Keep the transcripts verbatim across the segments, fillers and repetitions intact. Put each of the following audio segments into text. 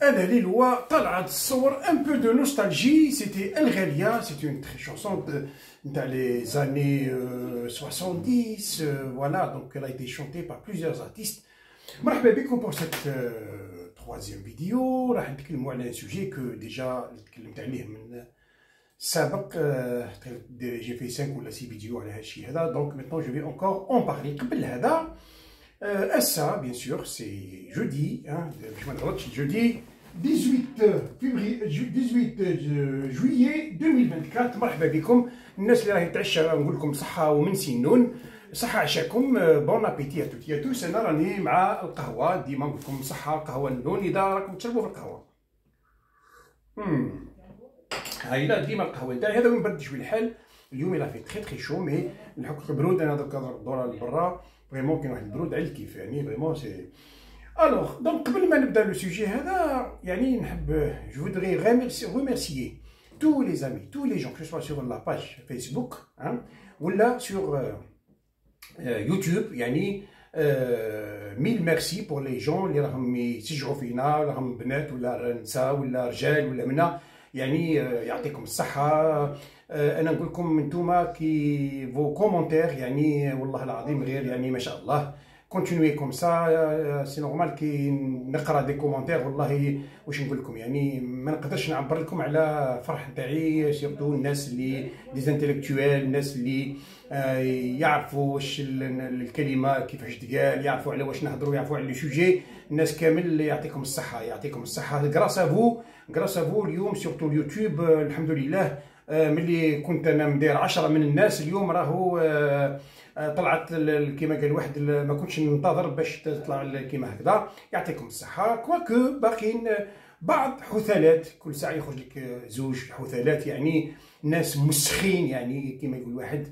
انا ليلوا طلعت الصور ان بو دو نوستالجي. سيتي الغاليه، سيتي اون تري شونسون نتاع لي زاني soixante-dix. فوالا دونك elle a été chantée par plusieurs artistes. مرحبا بكم pour cette troisième فيديو. راح نتكلموا على سوجي كو ديجا تكلمت عليه من السابق. جي في خمسة ولا ستة فيديو على هادشي هذا. دونك ميتون جو في انكور اون بارلي. قبل هذا اسا بيان سور سي جودي باش ما نغلطش، جودي ثمانية عشر فبراير ثمانية عشر جويي ألفين وأربعة وعشرين. مرحبا بكم الناس اللي راهي تعشى، نقول لكم صحه ومن سنون صحه عشاكم. بون ابيتي ا توت يا توس. انا راني مع القهوه، ديما نقول لكم صحه قهوه النون اذا راكم تشربوا في القهوه. امم هاي لا ديما القهوه تاعي هذا وين برد شويه الحال. اليوم راه في تري تري شو مي نحك البرود. انا درك دورة لبرا فريمون كاين واحد البرود على الكيف يعني فريمون سي. الوغ دونك قبل ما نبدا لو سوجي هذا يعني نحب جو فودري ريميرسيي tous les amis, tous les gens, que ce soit sur la page Facebook hein, ولا sur euh, YouTube. يعني ميل ميرسي بور لي جون اللي راهم يشجعوا فينا، راهم بنات ولا نساء ولا رجال ولا منا. يعني يعطيكم الصحة. أنا نقول لكم نتوما كي فو كومونتير يعني والله العظيم غير يعني ما شاء الله. كونتينوي كوم سا سي نورمال كي نقرا دي كومونتير والله واش نقول لكم يعني ما نقدرش نعبر لكم على فرح نتاعي. سيرتو الناس اللي ديزانتيليكتويال، الناس اللي يعرفوا واش الكلمه كيفاش تقال، يعرفوا على واش نهضروا، يعرفوا على لي سوجي. الناس كامل يعطيكم الصحه، يعطيكم الصحه. غراس افو غراس افو اليوم سيرتو اليوتيوب الحمد لله. ملي كنت انا مدير عشرة من الناس اليوم راهو طلعت كيما قال واحد ما كنتش ننتظر باش تطلع كيما هكذا. يعطيكم الصحه. كواكو باقيين بعض حثالات كل ساعه يخرج لك زوج حثالات، يعني ناس مسخين يعني كيما يقول واحد.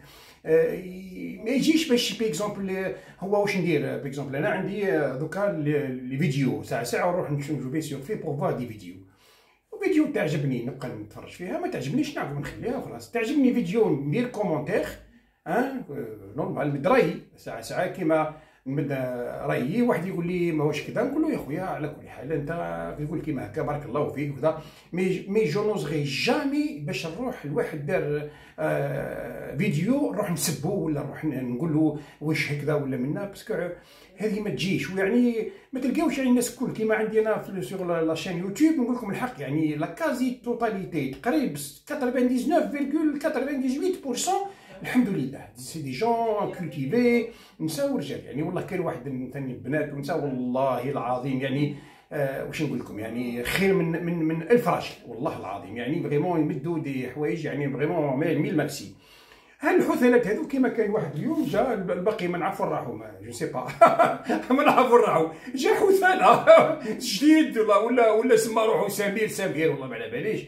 ما يجيش باش بي اكزومبل هو واش ندير. بي اكزومبل انا عندي دوكا لي فيديو ساعه ساعه نروح نشوف في سيغ في بور فوار دي فيديو. فيديو تعجبني نبقى نتفرج فيها، ما تعجبنيش نعرف نخليها وخلاص. تعجبني فيديو ندير كومونتير ها نورمال نمد رايي ساعه ساعه كيما نمد رايي. واحد يقول لي ماهوش كذا نقول له يا خويا على كل حال انت تقول كيما هكا بارك الله فيك وكذا. مي مي جو نوزغي جامي باش نروح الواحد دار آه فيديو نروح نسبو ولا نروح نقول له واش هكذا ولا منا، باسكو هذه ما تجيش. ويعني ما تلقاوش يعني الناس الكل كيما عندي انا في سور لاشين يوتيوب. نقول لكم الحق يعني لا كازي توتاليتي تقريبا تسعة وتسعين فاصلة ثمانية وتسعين بالمئة الحمد لله سي دي جون كولتيفي، نساء ورجال. يعني والله كاين واحد ثاني بنات ونساء والله العظيم يعني آه واش نقول لكم يعني خير من من من ألف راجل والله العظيم. يعني فريمون يمدوا دي حوايج يعني فريمون ميل ماكسي. هالحثالات هذو كيما كاين واحد اليوم جا الباقي ما نعرفوا نراحوا ما جو سي با ما نعرفوا نراحوا. جا حثاله جديد ولا ولا ولا سما روحو سمير سمير والله ما على باليش.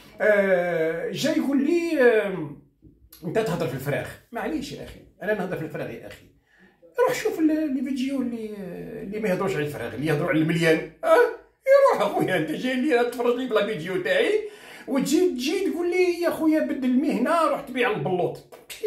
آه جا يقول لي آه انت تهضر في الفراغ. معليش يا اخي انا نهضر في الفراغ يا اخي. روح شوف لي فيديو اللي اللي ما يهضروش على الفراغ، اللي يهضروا على المليان. اه يروح اخويا انت جاي لي تفرج لي بلا فيديو تاعي وتجي تجي تقول لي يا خويا بدل المهنه روح تبيع البلوط.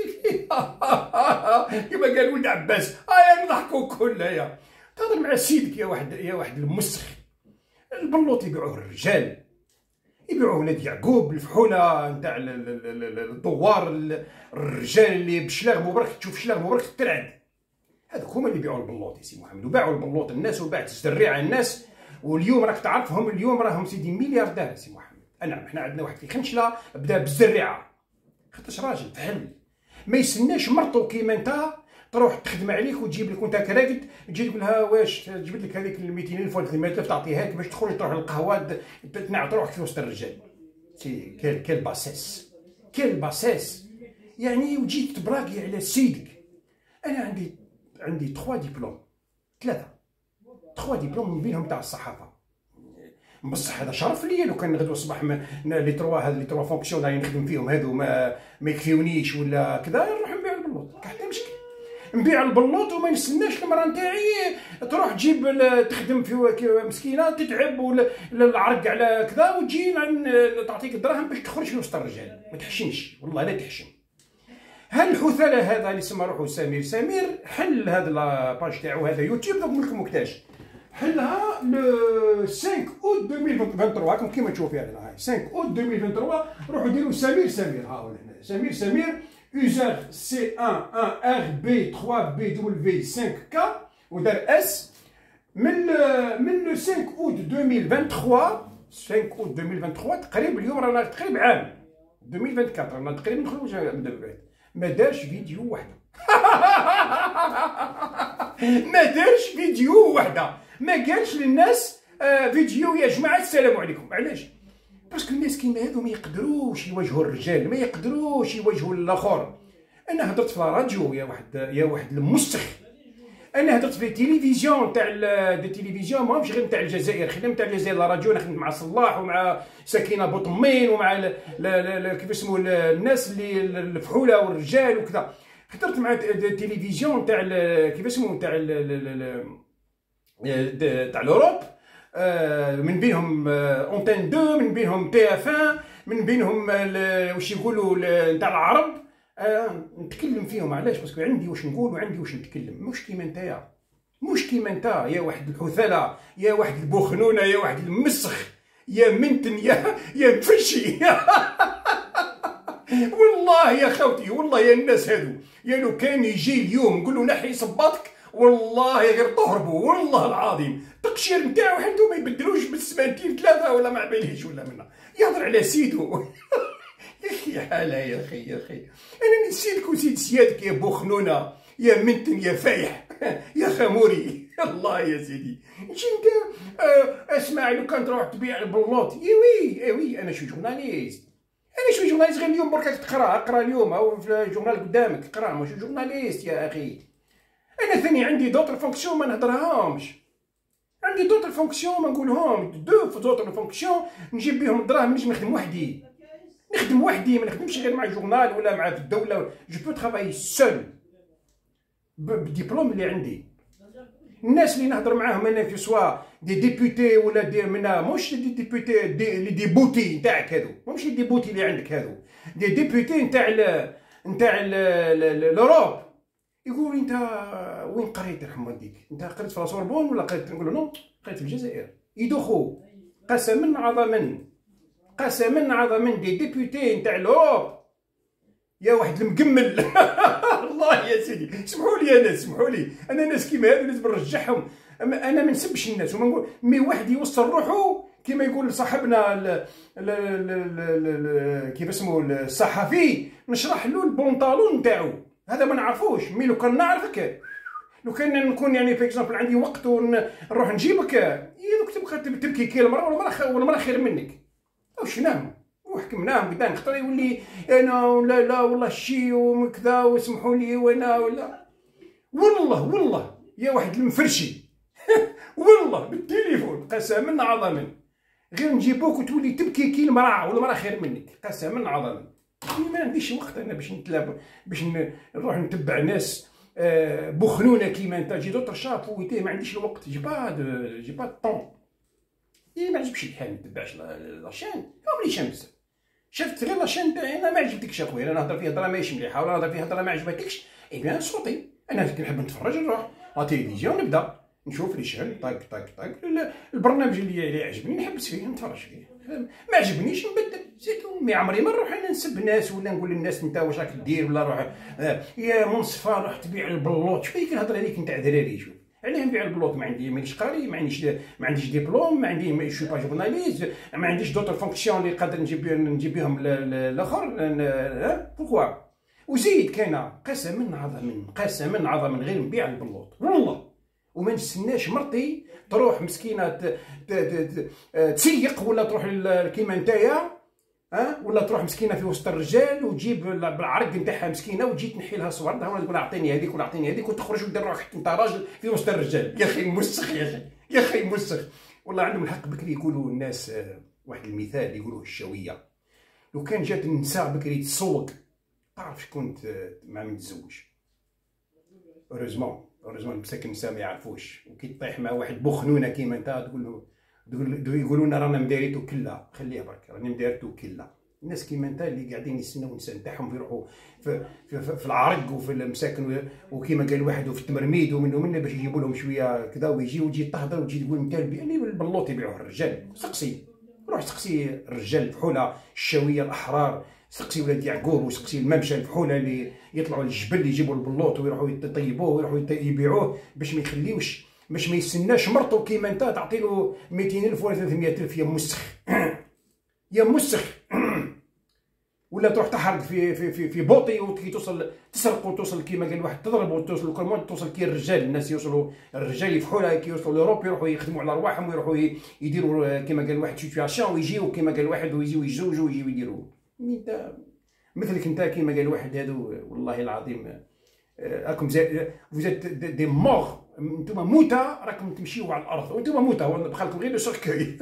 كما قال ولد عباس هيا نضحكوا كلها. تهضر مع سيدك يا واحد يا واحد المسخ. البلوط يبيعوه الرجال، يبيعوه ولاد يعقوب الفحوله نتاع الدوار الرجال اللي بشلاغ مبارك تشوف شلاغ مبارك ترعد. هذوك هما اللي يبيعوا البلوط يا سي محمد. وباعوا البلوط الناس وباعت الزريعه الناس. واليوم راك تعرفهم اليوم راهم سيدي ملياردير يا سي محمد. نعم حنا عندنا واحد في خنشله بدا بالزريعه خاطرش راجل فهم ما يسناش مرتو كيما انت تروح تخدم عليك وتجيب لك وانت كراكد تجي تقول لها واش جبت لك هذيك ال مئتين ألف ولا ثلاثمئة ألف تعطيها لك باش تخرج تروح للقهوه تنعط روحك في وسط الرجال. سي كيل كيل باسيس كيل باسيس يعني. وجيت تبراقي على سيدك. انا عندي عندي تخوا ديبلوم ثلاثه تخوا ديبلوم من بينهم تاع الصحافه. بصح هذا شرف ليا لو كان غدوه الصباح لي تروا هاد لي تروا فونكسيون اللي نخدم فيهم هادو ما ما يكفيونيش ولا كذا نروح نبيع البلوط. حتى مشكل نبيع البلوط وما نستناش المراه نتاعي تروح تجيب تخدم في مسكينه تتعب ولا العرق على كذا وتجي تعطيك الدراهم باش تخرج في وسط الرجال. ما تحشمش والله لا تحشم. هالحثاله هذا اللي سما روحو سمير سمير حل هذا لاباج تاعو هذا يوتيوب دوك لكم وقتاش حلها لو خمسة اوت ألفين وثلاثة وعشرين كيما تشوف هنا هاي خمسة اوت ألفين وثلاثة وعشرين. روحوا ديروا سمير سمير ها هو هنا سمير سمير يوزر سي واحد واحد ار بي ثلاثة بي دبليو خمسة كا ودار اس من من لو خمسة اوت ألفين وثلاثة وعشرين خمسة اوت ألفين وثلاثة وعشرين تقريبا اليوم رانا تقريبا عام ألفين وأربعة وعشرين رانا تقريبا نخرج ما دارش فيديو وحده. ما دارش فيديو وحده، ما قالش للناس آه فيديو يا جماعه السلام عليكم. علاش؟ باسكو الناس كيما هادو ما يقدروش يواجهوا الرجال، ما يقدروش يواجهوا الاخر. انا هضرت في الراديو يا واحد يا واحد المسخ، انا هضرت في التلفزيون تاع التلفزيون ماهمش غير تاع الجزائر، خدمت تاع الجزائر الراديو، انا خدمت مع صلاح ومع سكينه بوطمين ومع كيف اسموا الناس اللي الفحوله والرجال وكذا. حضرت مع التلفزيون تاع كيف اسمه تاع تاع لوروب، من بينهم اونتين اثنين، من بينهم تي اف واحد، من بينهم واش يقولوا تاع العرب. نتكلم فيهم علاش؟ باسكو عندي واش نقول وعندي واش نتكلم، مش كيما نتايا، مش كيما نتا يا واحد الحثاله، يا واحد البوخنونه، يا واحد المسخ، يا منتن، يا يا مفشي. والله يا خوتي، والله يا الناس هادو، يا لو كان يجي اليوم نقول له نحي صباطك والله غير تهربوا، والله العظيم. التقشير نتاعو حتى ما يبدلوش بالسمانتين ثلاثه ولا ما عليهش ولا منا، يهضر على سيدو. يا اخي حالة يا اخي يا اخي، انا نسيتك وسيد سيادك يا بوخنونه، يا منتن، يا فايح، يا خموري. الله يا سيدي، نجي انت آه اسمع لو كان تروح تبيع البلوط. اي وي اي وي انا شو جورناليست، انا شو جورناليست غير اليوم برك تقرا، اقرا اليوم او في الجورنال قدامك اقرا، ماشي جورناليست يا اخي. انا ثاني عندي دوطر فونكسيون ما نهضرهمش، عندي دوطر فونكسيون ما نقولهم، دو في دوطر فونكسيون نجيب بهم الدراهم، نجم نخدم وحدي، نخدم وحدي، ما نخدمش غير مع جورنال ولا مع الدوله. جو بو ترافاي سول بالدبلوم اللي عندي. الناس اللي نهضر معاهم انا في سوا دي ديبوتي ولا دي منا، موش دي ديبوتي دي لي ديبوتي نتاعك هادو، ماشي لي ديبوتي اللي عندك هادو، دي ديبوتي نتاع نتاع لوروب. يقول انت وين قريت يرحم والديك؟ انت قريت في لاسوربون ولا قريت؟ نقول له نو، قريت في الجزائر. يدوخو قسما عظما قسما عظما دي ديبوتي نتاع لوروب، يا واحد المكمل. الله يا سيدي، سمحوا لي انا، سمحوا لي انا ناس كيما هادو لازم نرجعهم. انا ما نسبش الناس وما نقول، مي واحد يوصل روحو كيما يقول صاحبنا كيف اسمه الصحفي، نشرح له البونطالون نتاعو، هذا ما نعرفوش. مي لو كان نعرفك، لو كان نكون يعني في اكزومبل عندي وقت ونروح نجيبك، يا دوك تبقى تبكي كي المراه ولا المراه خير منك. واش نعمل؟ وحكمناهم قدام خطر يولي انا لا لا والله شي وكذا واسمحوا لي وانا ولا، والله والله يا واحد المفرشي. والله بالتليفون قسما عظما غير نجيبوك وتولي تبكي كي المراه والمراه خير منك، قسما عظما. ما عنديش وقت انا باش نتلاب باش نروح نتبع ناس بخنونه كيما انت. جي دوطر شابويتي ما عنديش الوقت، جي با جي با طون. إيه ما عجبش الحال ما نتبعش لاشين، هاو لي شمس شفت غير لاشين تاعي انا ما عجبتكش اخويا، انا نهضر فيها هضره ماشي مليحه ولا نهضر فيها هضره ما عجبتكش، اي بيان صوتي انا كنحب نتفرج نروح لا تلفزيون نبدا نشوف لي شحال طاق طاق طاق البرنامج اللي اللي عجبني نحبس فيه نتفرج فيه، ما عجبنيش نبدل سيتو. مي عمري ما نروح انا نسب ناس ولا نقول للناس انت واش راك دير ولا روح آه يا منصفه روح تبيع البلوط. شوف كنهضر عليك نتاع دراري، شوف علاه نبيع البلوط، ما عندي مانيش قاري، ما عنديش ما عنديش ديبلوم، ما عندي شو با جورناليست، ما عنديش دوطر فونكسيون اللي قادر نجيب نجيب بهم الاخر. بوكوا وزيد كاينه قسما عظما قسما عظما غير نبيع البلوط والله. وما نستناش مرتي تروح مسكينه تسيق ولا تروح كيما نتايا ها، ولا تروح مسكينه في وسط الرجال وتجيب بالعرق نتاعها مسكينه وتجي تنحي لها صور ولا تقول اعطيني هذيك ولا اعطيني هذيك وتخرج ودير روحك انت راجل في وسط الرجال. يا اخي مسخ، يا اخي يا اخي مسخ والله. عندهم الحق بكري يقولوا الناس واحد المثال يقولوه الشويه، لو كان جات النساء بكري تسوق تعرف شكون مع من تزوج. اوريزمون اوريزمون مساكن النساء ما يعرفوش، وكي تطيح مع واحد بخنونه كيما انت تقول له يقولوا لنا رانا مداريتو كلا، خليها برك راني مداريتو كلا الناس كيما انت اللي قاعدين يستناو النساء نتاعهم يروحوا في, في, في, في العرق وفي المساكن، وكيما قال واحد وفي التمرميد ومن ومن باش يجيبوا لهم شويه كذا، ويجي وتجي تهضر وتجي تقول انت يعني باللوط يبيعوه الرجال. سقسي، روح سقسي الرجال الفحوله الشاويه الاحرار، سقسي ولاد يعقوب وسقسي الممشى الفحوله اللي يطلعوا للجبل يجيبوا البلوط ويروحوا يطيبوه ويروحوا يبيعوه، باش ما يخليوش، باش ما يستناش مرته كيما انت تعطي له مئتين ألف ولا ثلاثمئة ألف يا مسخ يا مسخ ولا تروح تحرق في في في, في بوطي وكي توصل تسرق وتوصل كيما قال واحد تضرب وتوصل كل توصل كي الرجال، الناس يوصلوا الرجال يفحوا كي يوصلوا لاوروبا يروحوا يخدموا على رواحهم ويروحوا يديروا كيما قال واحد سيتواسيون ويجيو كيما قال واحد ويجيو يتزوجوا ويجيو يديروا. انت مثلك انت كيما قال واحد هادو والله العظيم راكم فوزيت دي مور، انتم موتى راكم تمشيو على الارض وانتم موتى بقى لكم غير لو سيركوي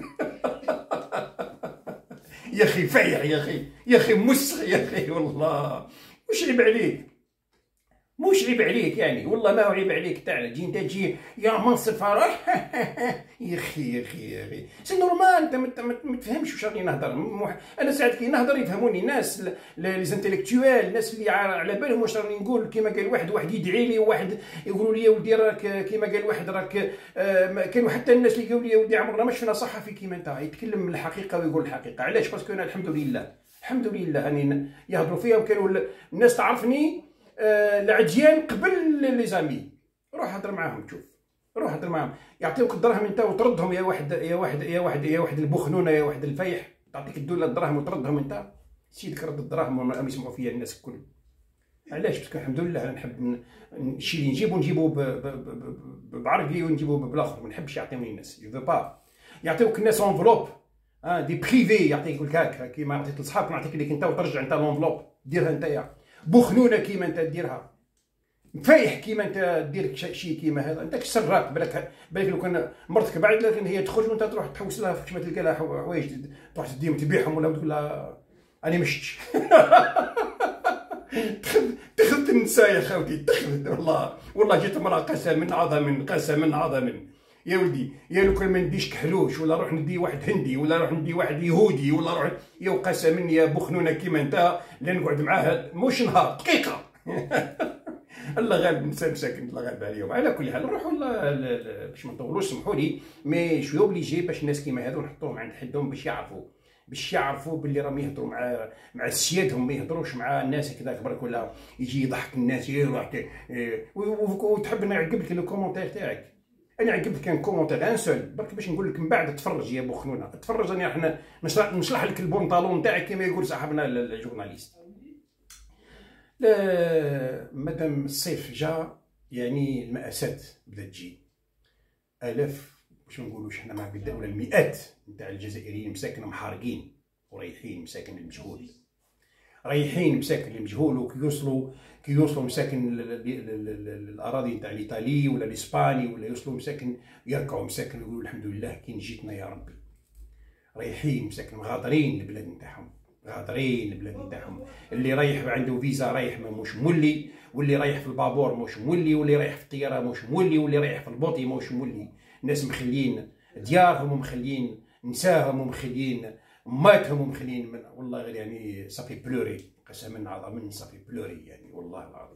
يا اخي فايع يا اخي يا اخي مسخ يا اخي والله واش عيب عليك، موش عيب عليك يعني والله ما هو عيب عليك تاع تجي انت تجي يا منصف فرح يا اخي يا اخي يا اخي سي نورمال. انت ما تفهمش واش راني نهضر. انا ساعات كي نهضر يفهموني الناس لي زانتيليكتويل، الناس اللي على بالهم واش راني نقول. كيما قال واحد واحد يدعي لي وواحد يقولوا لي يا ولدي راك كيما قال واحد راك آه كانوا حتى الناس اللي يقولوا لي يا ولدي عمرنا ما شفنا صحفي كيما انت يتكلم الحقيقه ويقول الحقيقه. علاش؟ باسكو انا الحمد لله الحمد لله اني يهضروا فيها وكانوا الناس تعرفني العديان قبل لي زامي. روح هضر معاهم تشوف، روح هضر معاهم يعطيوك الدراهم انت وتردهم. يا واحد يا واحد يا واحد يا واحد البخنونه يا واحد الفيح تعطيك الدوله الدراهم وتردهم انت. سيدك رد الدراهم وما يسمعوا فيا الناس الكل. علاش؟ باسكو الحمد لله انا نحب الشيء اللي نجيبو نجيبو بعرقلي ونجيبو بالاخر، ما نحبش يعطيوني الناس. جو با يعطيوك الناس انفلوب اه دي بريفي، يعطيك يقول لك هكا كيما عطيت لصحابك نعطيك ليك انت وترجع انت لونفلوب ديرها انت. بخنونه كيما انت ديرها، مفايح كيما انت دير شيء كيما هذا. انت سراق بالك بالك لو كان مرتك بعد لكن هي تخرج وانت تروح تحوس لها فاش ما تلقى لها حوايج تروح تديهم تبيعهم ولا تقول لها انا مشتش تخذت النساء يا خوتي تخذت والله والله جيت امراه قسم عظم قسم عظم يا ولدي يا لو كان ما نديش كحلوش ولا روح ندي واحد هندي ولا روح ندي واحد يهودي ولا روح يا قسم يا بخنونه كيما انت لا نقعد معاه مش نهار دقيقه الله غالب نساء مساكن الله غالب عليهم. على كل حال نروحوا باش ما نطولوش سمحوا لي مي شويه اوبليجي باش الناس كيما هذو نحطوهم عند حدهم باش يعرفوا باش يعرفوا باللي راهم يهضروا مع مع سيادهم ما يهضروش مع الناس هكذاك برك ولا يجي يضحك الناس يروح وتحب نعقب لك لو كومونتير تاعك. انا عقبت كان كومونتير ان سول برك باش نقول لك من بعد تفرج يا بخنونه تفرج. انا احنا نشرح, نشرح لك البنطلون تاعك كما يقول صاحبنا الجورناليست. مادام الصيف جا يعني المأساة بدات تجي. آلاف باش ما نقولوش حنا مع الدولة المئات نتاع الجزائريين مساكن محارقين ورايحين مساكن المجهول، رايحين مساكن المجهول وكي يوصلوا كي يوصلوا مساكن الاراضي نتاع الايطالي ولا الاسباني ولا يوصلوا مساكن يركعوا مساكن ويقولوا الحمد لله كي جيتنا يا ربي. رايحين مساكن غادرين البلاد نتاعهم غادرين البلاد نتاعهم. اللي رايح عنده فيزا رايح ما موش مولي، واللي رايح في البابور موش مولي، واللي رايح في الطياره موش مولي، واللي رايح في البوطي موش مولي. الناس مخلين ديارهم ومخلين نساهم ومخلين ماتهم ومخلين من والله غير يعني صافي بلوري قسما عظما صافي بلوري يعني والله العظيم.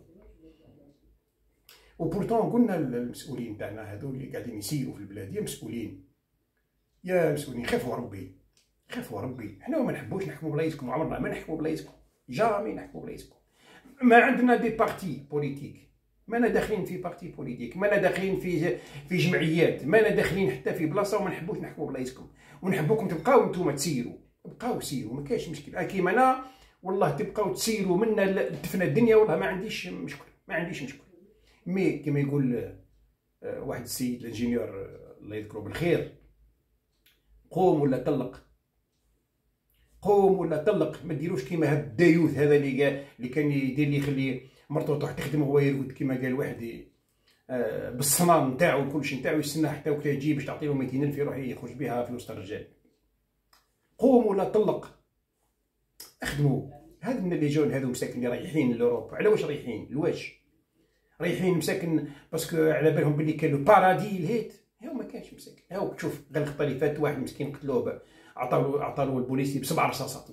وبورتون قلنا المسؤولين تاعنا هذو اللي قاعدين يسيروا في البلاد يا مسؤولين يا مسؤولين خافوا ربي خافوا ربي. حنا ما نحبوش نحكموا بلايصكم، عمرنا ما نحكموا بلايصكم، جامي نحكموا بلايصكم. ما عندنا دي بارتي بوليتيك، مانا داخلين في بارتي بوليتيك، مانا داخلين في في جمعيات، مانا داخلين حتى في بلاصه وما نحبوش نحكموا بلايصكم. ونحبوكم تبقاو نتوما تسيروا، بقاو سيروا ما كاينش مشكل. كيما انا والله تبقاو تسيروا منا تفنى الدنيا والله ما عنديش مشكل ما عنديش مشكل. مي كما يقول واحد السيد الانجينيور الله يذكره بالخير، قوم ولا طلق، قوم ولا طلق. ما ديروش كيما هاد الدايوث هذا اللي اللي كان يدير لي يخلي مرته تروح تخدم وهو يرقد كيما قال واحد بالصنام نتاعو وكلشي نتاعو يستنى حتى وقت يجي باش تعطيه مئتين ألف يروح يخرج بها في وسط الرجال. قوم ولا طلق، اخدموا. هاد من اللي جاون هادو مساكن اللي رايحين لاوروبا على واش رايحين؟ لواش رايحين؟ مساكن باسكو على بالهم بلي كان لو بارادي الهيت. هاو ما كانش مساكن. هاو تشوف غير الخطا اللي فات واحد مسكين قتلوه عطاو عطاو البوليسي بسبع رصاصات مسكين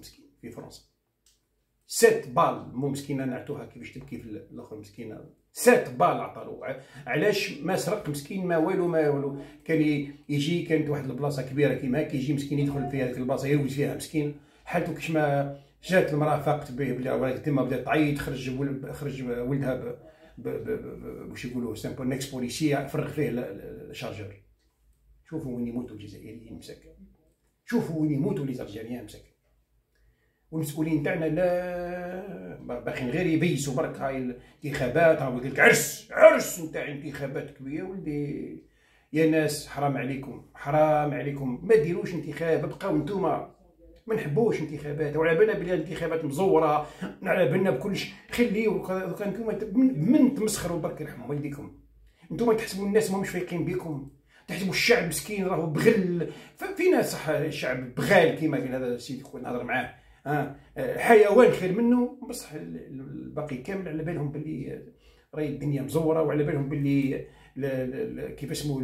في فرنسا. سات بال مو مسكينه نعطوها كيفاش تبكي في الاخر مسكينه. سات بال عطالو. علاش ما سرق مسكين ما والو ما والو. كان يجي كانت واحد البلاصه كبيره كيما هكا يجي مسكين يدخل في هذيك البلاصه يروج فيها مسكين حالته كيش ما جات المراه فاقت به بلي ولاد تما بدات تعيط خرج خرج ولدها واش يقولوا سامبل نيكس بوليسي فرغ فيه الشارجور. شوفوا وين يموتوا الجزائريين مساكن. شوفوا وين يموتوا لي زالجيريان مساكن. والمسؤولين تاعنا لا باقيين غير يبيسوا برك هاي الانتخابات. هاو يقول لك عرس عرس نتاع انتخابات كبيره. ولدي يا ناس حرام عليكم حرام عليكم ما ديروش انتخاب. بقاو نتوما ما نحبوش انتخابات. وعلى بالنا بلي الانتخابات مزوره على بالنا بكلش. خليو كان نتوما من تمسخروا برك يرحم والديكم. نتوما تحسبوا الناس ماهمش فايقين بكم. تحسبوا الشعب مسكين راهو بغل. فينا صح الشعب بغال كيما قال هذا السيد خويا نهضر معاه. ها حيوان خير منه. بصح الباقي كامل على بالهم باللي راهي الدنيا مزوره وعلى بالهم باللي كيف اسمه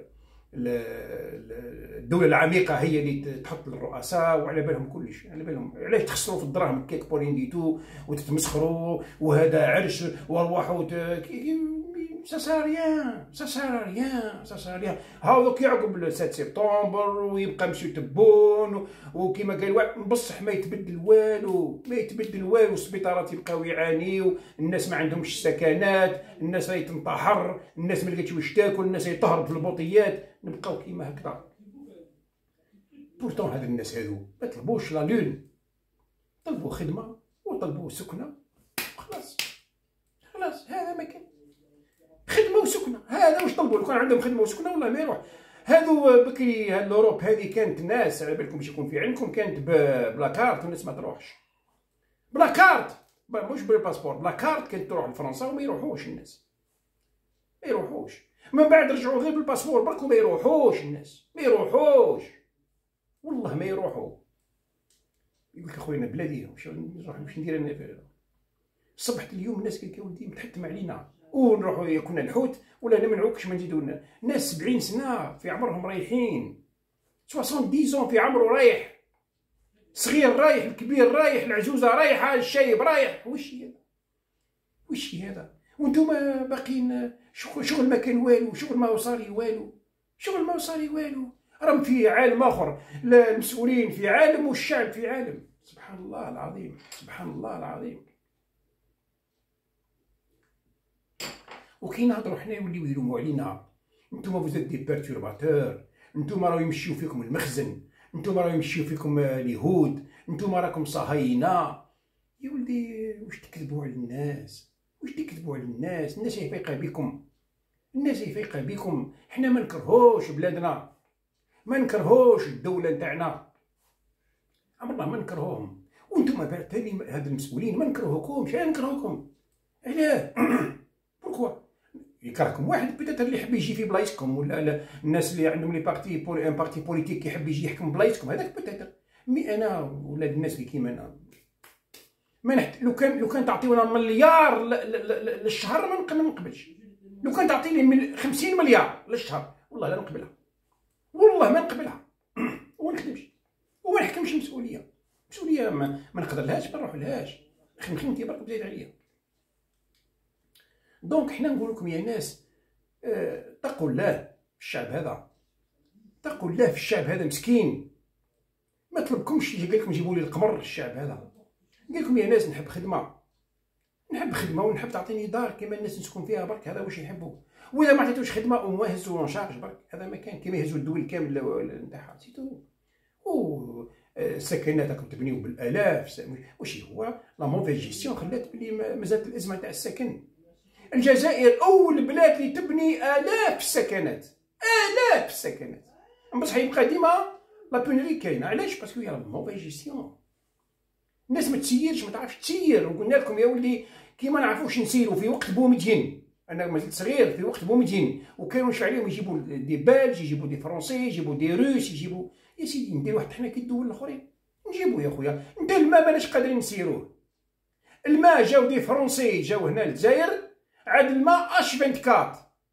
الدوله العميقه هي اللي تحط الرؤساء وعلى بالهم كلش. على بالهم علاش تخسروا في الدراهم كيك بولين ديتو وتتمسخروا وهذا عرش وارواحوا سا ساريان سا ساريان سا ساريان. هاو دوك يعقب سبعة سبتمبر ويبقى مسيو تبون وكيما قال بصح ما يتبدل والو ما يتبدل والو. السبيطارات يبقاو يعانيو. الناس ما عندهمش سكنات. الناس راهي تنتحر. الناس ما لقاتش واش تاكل. الناس راهي تهرب في البوطيات. نبقاو كيما هكذا. بورتون هاد الناس هادو ما طلبوش لا لون. طلبوا خدمه وطلبوا سكنه. خلاص خلاص هذا ما كان. خدمه وسكنه هذا واش طلبوا. لو كان عندهم خدمه وسكنه والله ما يروح. هادو بكري هاد لوروب هذه كانت ناس على بالكم باش يكون في علمكم كانت بلا كارت والناس ما تروحش. بلا كارت مش بالباسبور بلا كارت كانت تروح لفرنسا وما يروحوش الناس. ما يروحوش. من بعد رجعوا غير بالباسبور برك وما يروحوش الناس. ما يروحوش والله ما يروحوا. يقول لك اخويا بلادي واش نروح واش ندير انا في صبحت اليوم الناس قال لك يا ولدي متحتم علينا ونروحوا كنا الحوت ولا نمنعوكش ما نزيدو. ناس سبعين سنه في عمرهم رايحين. سبعين سون في عمره رايح. صغير رايح الكبير رايح العجوزه رايحه الشايب رايح. وش هذا وش هذا وانتوما باقيين شغل شغل ما كان والو. شغل ما وصالي والو. شغل ما وصالي والو. راهم في عالم اخر. المسؤولين في عالم والشعب في عالم. سبحان الله العظيم سبحان الله العظيم. وكي نهضروا حنا يوليو يلوموا علينا. نتوما فوزات دي بيرتورباتور. نتوما راهو يمشيو فيكم المخزن. نتوما راهو يمشيو فيكم اليهود. نتوما راكم صهاينه. يا ولدي واش تكذبوا على الناس. واش تكذبوا على الناس. الناس هي فايقه بكم. الناس هي فايقه بكم. حنا ما نكرهوش بلادنا. ما نكرهوش الدوله نتاعنا. عمرنا ما نكرهوهم. وانتوما بعد ثاني هاد المسؤولين ما نكرهوكمش. انا نكرهوكم علاه؟ بوركوا يكرهكم واحد بيتيتر اللي يحب يجي في بلايصكم ولا الناس اللي عندهم لي بارتي بولي ان بارتي بوليتيك يحب يجي يحكم بلايصكم. هذاك بيتيتر. مي انا ولاد الناس اللي كيما انا ما نحت... لو كان لو كان تعطيونا مليار للشهر ما نقبلش. لو كان تعطيني خمسين مليار للشهر والله لا نقبلها. والله ما نقبلها. وما نخدمش وما نحكمش مسؤوليه. مسؤوليه ما, ما نقدرلهاش ما نروحلهاش. خدمتي برك بزايد عليا. دونك حنا نقول لكم يا ناس اتقوا الله في الشعب هذا. اتقوا الله في الشعب هذا مسكين. ما طلبكمش يجي قال لكم جيبوا لي القمر الشعب هذا. قال لكم يا ناس نحب خدمه. نحب خدمه ونحب تعطيني دار كيما الناس نسكن فيها برك. هذا واش يحبوا. واذا ما عطيتوش خدمه وما هزوا شارج برك هذا ما كان كيما يهزوا الدول كامل نتاعها سيتو. و سكنات راكم تبنيو بالالاف. واش هو لا موفيز جيستيون خلات بلي مازالت الازمه تاع السكن. الجزائر اول بلاد اللي تبني الاف السكنات. الاف السكنات. بصح يبقى ديما لا بونري كاينه. علاش؟ باسكو هي موفي جيستيون. الناس ما تسيرش ما تعرفش تسير. وقلنا لكم يا ولدي كيما نعرفوش نسيروا في وقت بومدين. انا مازلت صغير في وقت بومدين وكانوا واش عليهم يجيبوا دي بلج يجيبوا دي فرونسي يجيبوا دي روس يجيبوا. يا سيدي ندير واحد حنا كي الدول الاخرين نجيبوا يا خويا. انت الماء ماناش قادرين نسيروه. الماء جاو دي فرونسي جاو هنا للجزائر عاد الماء اش أربعة وعشرين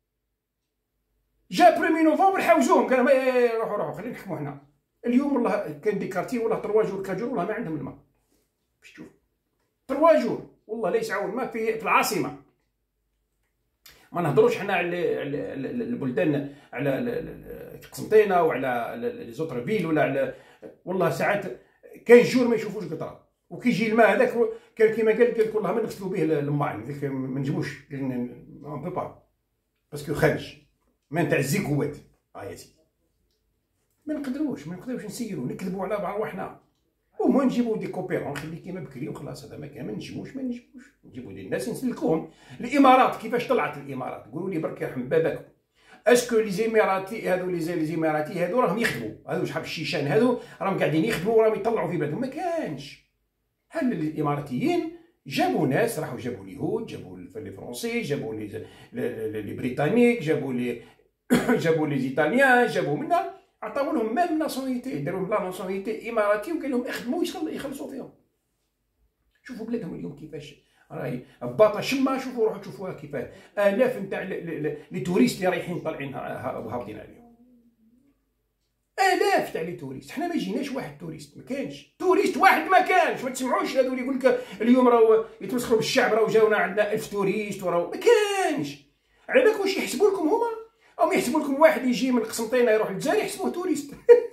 جا بريمي نوفمبر حاوزوهم قالوا روحوا روحوا خلينا نحكموا هنا. اليوم والله كان دي كارتي والله تروا جور كاجور والله ما عندهم الماء. باش تشوف تروا جور والله لا يسعون ما في في العاصمه. ما نهضروش حنا على البلدان على قسنطينه وعلى لي زوتر فيل ولا على والله ساعات كاين جور ما يشوفوش قطره وكيجي الماء هذاك كان كيما قال قال لك والله ما نغسلوا به الماعن ما نجموش اون بو با باسكو خارج ما نتاع الزيكوات ها يا سيدي ما نقدروش ما نقدروش نسيروا نكذبوا على بعضنا وما نجيبوا دي كوبيرون نخلي كيما بكري وخلاص هذا ما كان ما نجموش ما نجموش نجيبوا دي الناس نسلكوهم. الامارات كيفاش طلعت الامارات قولوا لي برك يرحم باباكم اسكو لي زيميراتي هادو لي زيميراتي هادو راهم يخدموا هادو شحال الشيشان هادو راهم قاعدين يخدموا وراهم يطلعوا في بلادهم ما كانش. هل الاماراتيين جابوا ناس راحوا جابوا اليهود جابوا لي فرونسي جابوا لي لي بريطانيك جابوا لي جابوا لي ايطاليان جابوا منا عطاو لهم ميم ناسيوناليتي داروا لهم لا ناسيوناليتي اماراتي وقال لهم اخدموا يخلصوا فيهم. شوفوا بلادهم اليوم كيفاش راهي باطا شما شوفوا روحوا تشوفوها كيفاه الاف نتاع لي توريست اللي رايحين طالعين هابطين عليهم الاف تاع لي توريست. حنا ما جيناش واحد توريست ما كانش توريست واحد ما كانش. ما تسمعوش هذو اللي يقول لك اليوم راهو يتمسخروا بالشعب راهو جاونا عندنا ألف توريست وراهو ما كانش. على بالك واش يحسبوا لكم هما او يحسبوا لكم واحد يجي من قسنطينه يروح للجزائر يحسبوه توريست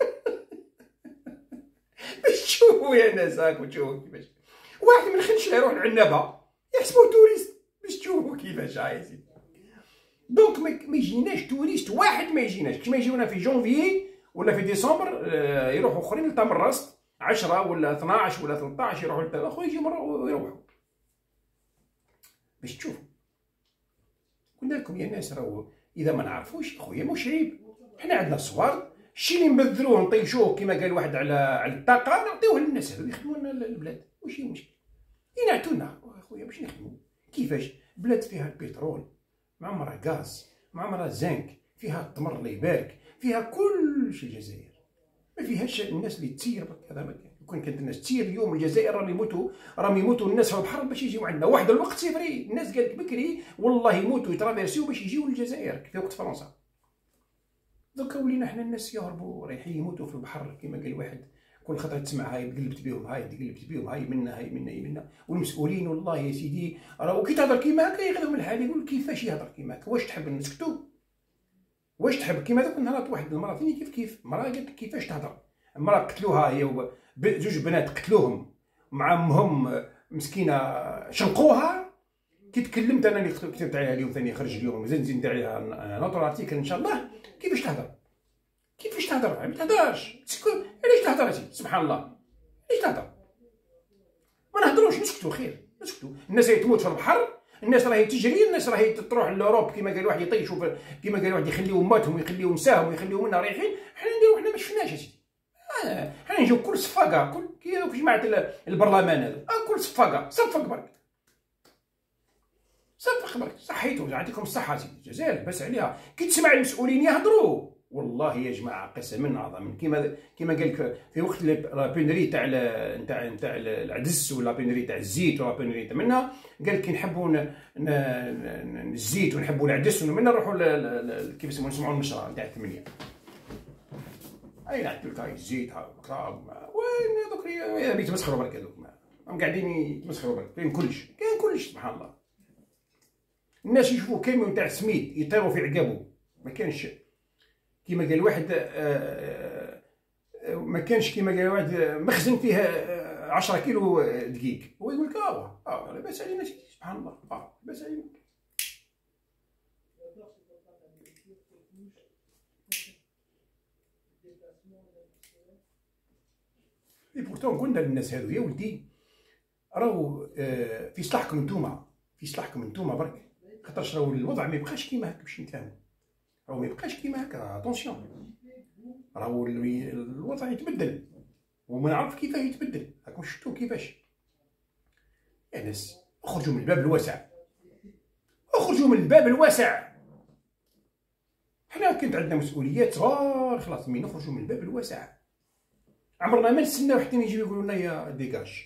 باش تشوفوا يا ناس هاكم تشوفوا كيفاش واحد من خنشله يروح لعنابه يحسبوه توريست باش تشوفوا كيفاش هاي سيدي. دونك ما يجيناش توريست واحد ما يجيناش كيما يجيونا في جونفيي ولا في ديسمبر يروحوا اخرين لتمرست عشرة ولا اثناش ولا ثلاثطاش يروحوا لتمرست يجي مره ويروحوا باش تشوفوا. قلنا لكم يا ناس راهو اذا ما نعرفوش خويا مش عيب. حنا عندنا صوار الشيء اللي نبذلوه نطيشوه كما قال واحد على على الطاقه نعطيوه للناس هذو يخدموا لنا البلاد واش هي المشكل ينعتونا خويا باش نخدموا. كيفاش بلاد فيها البترول معمرها غاز معمرها زنك فيها التمر الله يبارك فيها كل شيء. الجزائر ما فيهاش الناس اللي تسير هذا ما كان. كون كانت الناس تسير اليوم الجزائر راهم يموتوا راهم يموتوا الناس في البحر باش يجيو عندنا. واحد الوقت سي فري الناس قالت بكري والله يموتوا يترافيرسيو باش يجيو للجزائر في وقت فرنسا. دوكا ولينا حنا الناس يهربوا رايحين يموتوا في البحر كما قال واحد كل خطره تسمع هاي قلبت بهم هاي قلبت بهم هاي منا هاي منا هاي منا. والمسؤولين والله يا سيدي راهو كي تهضر كيما هكا ياخذهم الحال يقول كيفاش يهضر كيما هكا واش تحب نسكتو واش تحب كيما هذوك النهارات واحد المراه ثاني كيف كيف مراه قالت كيفاش تهضر. المراه قتلوها هي زوج بنات قتلوهم مع امهم مسكينه شنقوها. كي تكلمت انا اللي كتبت عليها اليوم ثاني خرج اليوم زين زين عليها نوتر ارتيكل ان شاء الله كيفاش تهضر كيفاش تهضر ما تهضرش علاش تهضر سيدي سبحان الله علاش تهضر. ما نهضروش نسكتوا خير نسكتوا. الناس راهي تموت في البحر الناس راهي تجري الناس راهي تروح لوروب كيما قال واحد يطيشوا كيما قال واحد يخليو اماتهم ويخليو نساهم ويخليو منا رايحين. حنا نديرو حنا ما شفناش اسيدي حنا نجيو كل صفاقه كل كي جماعه البرلمان هذا كل صفاقه صفق برك صفق برك صحيتو يعطيكم الصحه سيدي الجزائر لاباس عليها. كي تسمع المسؤولين يهضروا والله يا جماعه قسما عظما كيما كيما قال لك في وقت لابينري تاع نتاع نتاع العدس ولا بينري تاع الزيت ولا بينري تاع منا قال كي نحبوا الزيت ونحبوا العدس ومنا نروحوا كيف يسموه نسمعوا النشره نتاع الثمانيه. اي نعطيك لك هاي الزيت ها كراب وين هذوك يتمسخروا برك هذوك راهم قاعدين يتمسخروا برك كاين كلش كاين كلش سبحان الله. الناس يشوفوا كاميون تاع سميد يطيروا في عقابه ما كانش كيما قال واحد ما كانش كيما قال واحد مخزن فيه عشرة كيلو دقيق هو يقول لك اه اه لاباس علينا سبحان الله اه لاباس علينا. اي بورتون قلنا للناس هذو يا ولدي راهو في صلاحكم نتوما في صلاحكم نتوما برك خاطرش راهو الوضع ما يبقاش كيما هكا باش نتفاهموا راهو ما يبقاش كيما هكا اتونسيون راهو الوضع يتبدل وما نعرف كيفاه يتبدل. راكم شفتوا كيفاش يا ناس اخرجوا من الباب الواسع اخرجوا من الباب الواسع. حنا كانت عندنا مسؤوليات صغار خلاص مي نخرجوا من الباب الواسع عمرنا ما نستناو حتى يجيو يقولوا لنا يا ديكاج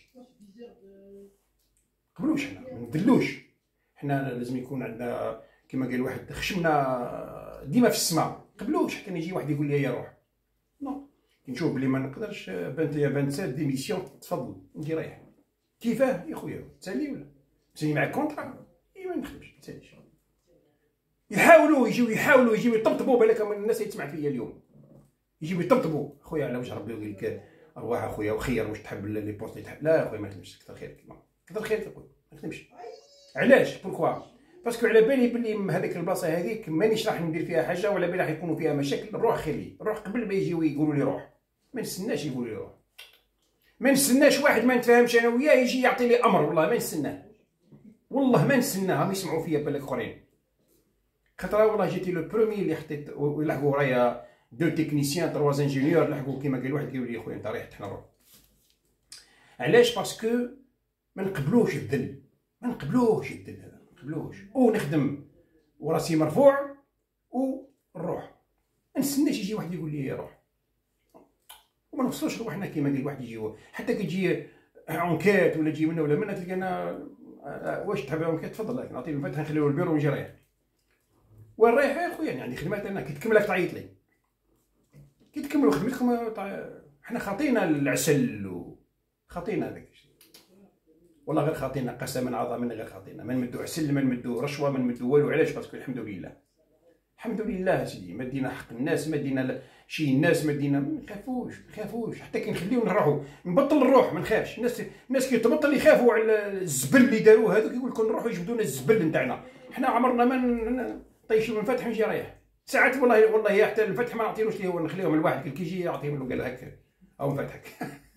قبلوش حنا ما ندلوش. حنا لازم يكون عندنا كما قال واحد خشمنا ديما في السماء قبلوش حتى يجي واحد يقول لي يا روح نو كي نشوف بلي ما نقدرش بانت لي بانت سات ديميسيون تفضل ندي رايح كيفاه يا خويا تسالي ولا تسالي معاك كونطرا؟ اي ما نخدمش ما تساليش. يحاولوا يجيو يحاولوا يجيو يطبطبوا بالك من الناس اللي تسمع فيا اليوم، يجيو يطبطبوا خويا على وجه ربي ويقول لك ارواح اخويا وخير واش تحب لي بوست اللي تحب. لا يا خويا ما نخدمش، كثر خيرك كثر خيرك اخويا ما نخدمش. علاش؟ بوركوا؟ باسكو على بالي بلي هذيك البلاصه هذيك مانيش راح ندير فيها حاجه، ولا بالي راح يكونوا فيها مشاكل. نروح خليه نروح قبل ما يجيو يقولوا لي روح، ما نستناش يقولوا لي روح، ما نستناش واحد ما نتفاهمش انا وياه يجي يعطي لي امر، والله ما نستناه، والله ما نستناه. هم يسمعوا فيا بالك اخرين. خاطر والله جيتي لو برومي اللي حطيت لحقوا ورايا دو تكنيسيان تروا انجينيور لحقوا كيما قال واحد قالوا لي خويا انت ريح حنا نروح. علاش؟ باسكو ما نقبلوش الذل، ما نقبلوش الذل هذا، ما نقبلوش. ونخدم وراسي مرفوع ونروح، ما نستناش يجي واحد يقول لي روح، وما نفصلوش روحنا كيما قال واحد يجي. حتى كي تجي اونكيت ولا تجي منا ولا منا تلقانا واش تحب اونكيت تفضل نعطيه الفتح نخليو البيرو ونجي رايح. وين رايح يا خويا؟ يعني خدمات انا كي تكملك تعيط لي، كي تكملوا خدمتكم حنا خاطينا العسل وخاطينا هذاك الشيء، والله غير خاطينا قسما عظما غير خاطينا. ما نمدو عسل ما نمدو رشوه ما نمدو والو. علاش؟ باسكو الحمد لله الحمد لله سيدي ما دينا حق الناس، ما دينا شي الناس، ما دينا ما نخافوش ما نخافوش. حتى كي نخليو نروحوا نبطل نروح ما نخافش. الناس الناس كي تبطل يخافوا على الزبل اللي داروه هذوك، يقول لكم نروحوا يجبدونا الزبل نتاعنا. حنا عمرنا ما طيشوا من فتح ونجي رايح. ساعات والله والله حتى الفتح ما نعطيلوش ليه، نخليهم الواحد كي يجي يعطيهم له قال هكا او نفتحك.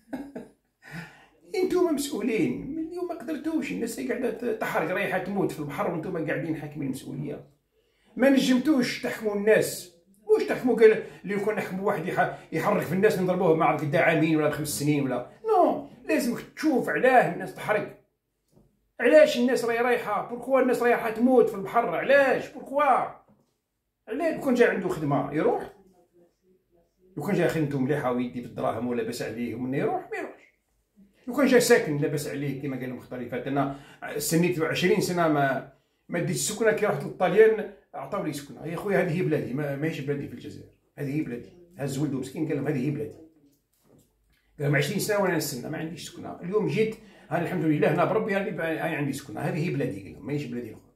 انتوما مسؤولين اليوم، ما قدرتوش. الناس اللي قاعده تحرق رايحه تموت في البحر وانتوما قاعدين حاكمين المسؤوليه. ما نجمتوش تحكموا الناس، واش تحكموا قال اللي يكون نحكموا واحد يحرك في الناس نضربوه ما عرف قد عامين ولا بخمس سنين ولا نو. لازم تشوف علاه الناس تحرق، علاش الناس راهي رايحه، بوركوا الناس رايحه تموت في البحر، علاش بوركوا؟ علاش؟ لو كان جا عنده خدمه يروح، لو كان جا خدمته مليحه ويدي بالدراهم ولا لاباس عليه ومن يروح ما يروحش. لو كان جا ساكن لاباس عليه كما قال المختار اللي فات، انا سنيت عشرين سنه ما ما ديتش السكنه. كي رحت للطاليان عطاو لي سكنه. يا خويا هذه هي بلادي، ما ماهيش بلادي في الجزائر، هذه هي بلادي. هز ولده مسكين قال لهم هذه هي بلادي. قال لهم عشرين سنه وانا نستنى ما عنديش سكنه. اليوم جيت انا الحمد لله هنا بربي هاني عندي سكنه، هذه هي بلادي. قال لهم ماهيش بلادي اخرى.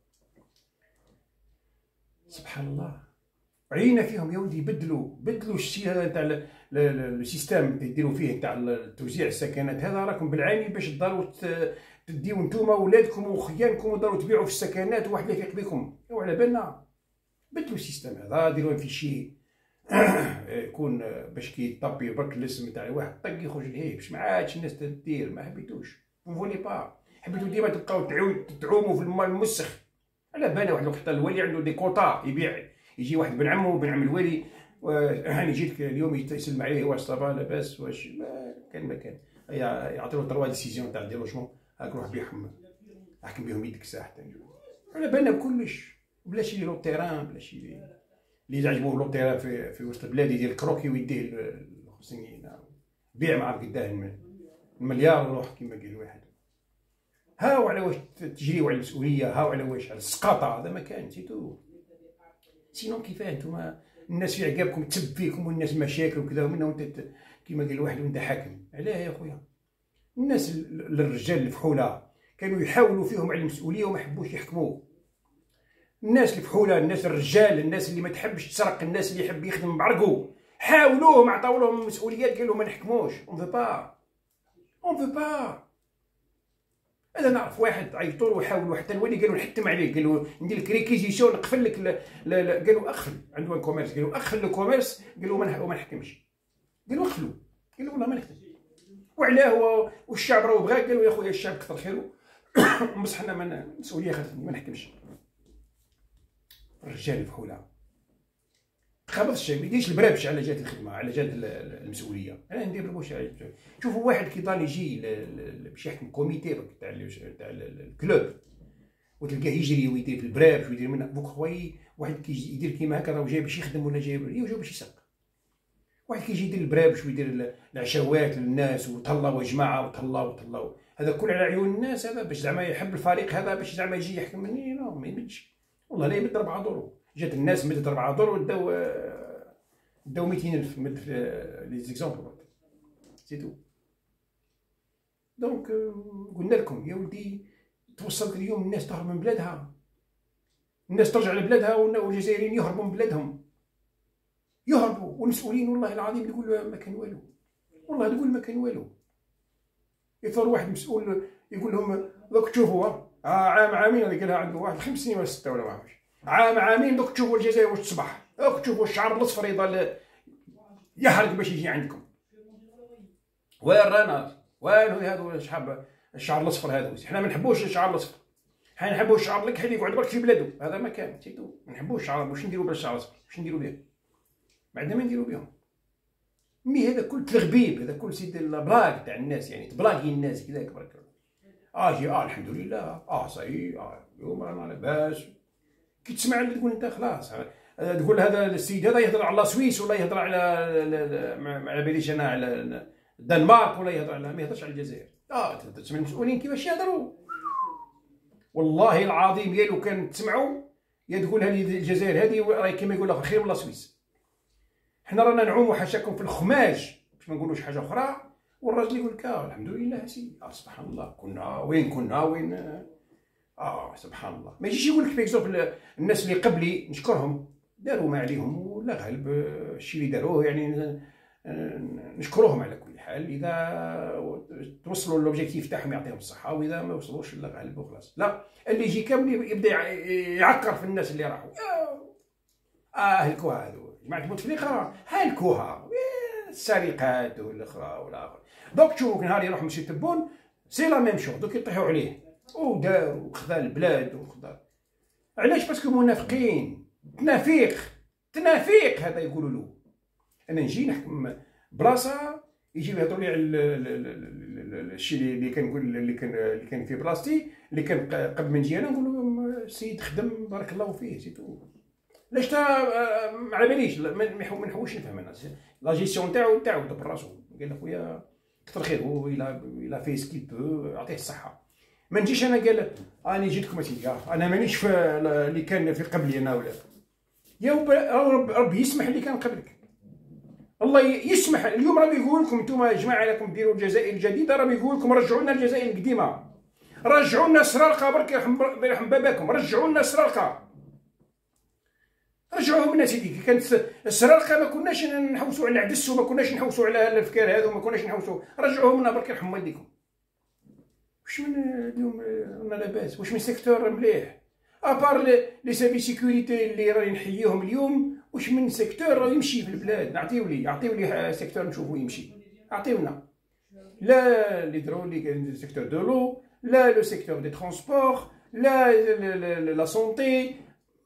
سبحان الله. عينا فيهم يا ولدي بدلوا بدلوا الشيء هذا تاع السيستم اللي يديروا فيه تاع توزيع السكنات هذا. راكم بالعاني باش تضلوا تديو نتوما ولادكم وخيانكم وتضلوا تبيعوا في السكنات وواحد لا يفيق بكم. وعلى بالنا بدلوا السيستم هذا، ديروا في شيء يكون باش كي طبي برك الاسم تاع واحد طق يخرج لهيه باش ما عادش الناس تدير. ما حبيتوش فولي با، حبيتو ديما تبقاو تعوموا في الماء المسخ. على بالنا واحد الوقت حتى الولي عنده دي كوطا يبيع، يجي واحد بن عمو بن عم الولي هاني جيتك اليوم يسلم عليه واش صافا لاباس واش ما كان ما كان يعطيو تروا ديسيزيون تاع دي لوجمون هاك روح بيهم احكم بهم يدك ساعه حتى نجو. على بالنا بكلش بلاش يديروا التيران، بلاش اللي يعجبوه لو تيران في في وسط البلاد يدير الكروكي ويديه الخمسين بيع مع قداه المليار وروح كيما قال واحد. هاو على واش تجريو على المسؤوليه، هاو على واش على السقاطه. هذا ما كان سيتو. سينون كيفاه نتوما الناس في عقابكم تسب فيكم والناس مشاكل وكذا ومنها وانت كيما قال واحد وانت حاكم. علاه يا خويا؟ الناس الرجال الفحوله كانوا يحاولوا فيهم على المسؤوليه وما حبوش يحكموا. الناس الفحوله، الناس الرجال، الناس اللي ما تحبش تسرق، الناس اللي يحب يخدم بعرقو، حاولوهم عطاو لهم مسؤوليات قالوا ما نحكموش. اون فو با اون فو با. انا نعرف واحد عيطوا له وحاولوا حتى الولي قالوا نحتم عليه، قالوا ندير لك ريكيزيسيون نقفل لك لا لا قالوا اخفل عنده كوميرس، قالوا اخفل لو كوميرس، قالوا ما نحكمش، قالوا اخفلوا، قالوا والله ما نخدم. وعلاه والشعب راه بغا، قالوا يا خويا الشعب كثر خيره بصح حنا ما المسؤوليه خاطرني ما نحكمش. الرجال الفحوله خبط الشيء ما يديرش البرابش على جهه الخدمه، على جهه المسؤوليه. انا ندير البوش. شوفوا واحد كي ضال يجي باش يحكم كوميتي تاع تاع الكلوب وتلقاه يجري ويدير في البرابش ويدير منها بوك خويا. واحد كي يدير كيما هكا راه جاي باش يخدم ولا جاي جاي باش يسرق. واحد كيجي يدير البرابش ويدير العشوات للناس وتهلاو يا جماعه وتهلاو وتهلاو، هذا كل على عيون الناس. هذا باش زعما يحب الفريق هذا باش زعما يجي يحكم مني. نو ما يمدش والله. لا يمد ربعه دورو. جات الناس مدت ربعه دور وداو داو ميتين ألف مد في لي زيكزامبل سي تو. دونك قلنا لكم يا ولدي توصلت اليوم الناس تهرب من بلادها، الناس ترجع لبلادها والجزائريين يهربوا من بلادهم، يهربوا، والمسؤولين والله العظيم يقول ما كان والو، والله تقول ما كان والو. يثور واحد مسؤول يقول لهم دوك تشوفوا آه عام عامين هذيك قالها عنده واحد خمس سنين ولا سته ولا ما عرفتش، عام عامين دوك تشوفوا الجزائر واش تصبح، دوك تشوفوا الشعر الاصفر يضل يحرق باش يجي عندكم. وين رانا؟ وين هذو شحال الشعر الاصفر هذا؟ حنا ما نحبوش الشعر الاصفر، حنا نحبوا الشعر الكحل يقعد برك في بلادو، هذا ما كان تيتو، ما نحبوش الشعر. واش نديروا بالشعر الاصفر؟ واش نديروا به؟ ما عندنا ما نديروا بهم. مي هذا كل تلغبيب، هذا كل سيد البلاك تاع الناس، يعني تبلاكي الناس كذاك برك. اه جي اه الحمد لله اه صاي اه اليوم رانا لاباس. كي تسمع اللي تقول انت خلاص تقول هذا السيد هذا يهضر على سويس ولا يهضر على على باليش انا على الدنمارك ولا يهضر على، ما يهضرش على الجزائر. اه تسمع المسؤولين كيفاش يهضروا. والله العظيم يا لو كان تسمعوا يا تقول هذه الجزائر هذه راهي كيما يقول لك خير ولا سويس. حنا رانا نعوموا حاشاكم في الخماج باش ما نقولوش حاجه اخرى، والراجل يقول لك اه الحمد لله سيدي اه سبحان الله كنا وين كنا وين اه سبحان الله. ما يجيش يقول لك بيكزومبل الناس اللي قبلي نشكرهم داروا ما عليهم ولا غالب الشيء اللي داروه يعني نشكروهم على كل حال. اذا توصلوا لوبجيكتيف تاعهم يعطيهم الصحه، واذا ما وصلوش لا غالب وخلاص. لا اللي يجي كامل يبدا يعكر في الناس اللي راحوا اه هلكوها هذو جماعه بوتفليقه هلكوها السرقات والاخرى والاخر. دوك تشوفوا نهار يروح مشي تبون سي لا ميم شو، دوك يطيحوا عليه ودار وخذا البلاد وخذا. علاش؟ باسكو منافقين، تنافيق تنافيق هذا يقولوا له. انا نجي نحكم بلاصه يجيو يهضروا لي على الشيء اللي كنقول اللي كان اللي كان في بلاصتي اللي كان قبل ما نجي انا نقول لهم السيد خدم بارك الله فيه سيتو. علاش تا على باليش ما نحوش نفهم انا لا جيستيون تاعو تاعو دبر راسو. قال لك خويا كثر خيره الى الى في سكي بو يعطيه الصحه. ما نجيش انا قال راني جيتكم اسيدي انا مانيش في اللي كان في قبلي انا ولا يا رب ربي يسمح اللي كان قبلك، الله يسمح. اليوم راه يقول لكم انتم يا جماعه راكم ديروا الجزائر الجديده، راه يقول لكم رجعوا لنا الجزائر القديمه، رجعوا لنا سرارقه برك يرحم باباكم، رجعوا لنا سرارقه، رجعوهم لنا سيدي. كانت السرارقه ما كناش نحوسوا على العدس وما كناش نحوسوا على الافكار هذو، ما كناش نحوسوا، رجعوهم لنا برك يرحم والديكم. واش من اليوم رانا لاباس؟ واش من سيكتور مليح ابار لي سيرفي سيكوريتي اللي راني نحييهم اليوم؟ واش من سيكتور يمشي في البلاد؟ نعطيو لي عطيو لي سيكتور نشوفو يمشي، عطيونا. لا ليدروليك سيكتور دو لو، لا لو سيكتور دي ترونسبور، لا لا سونتي.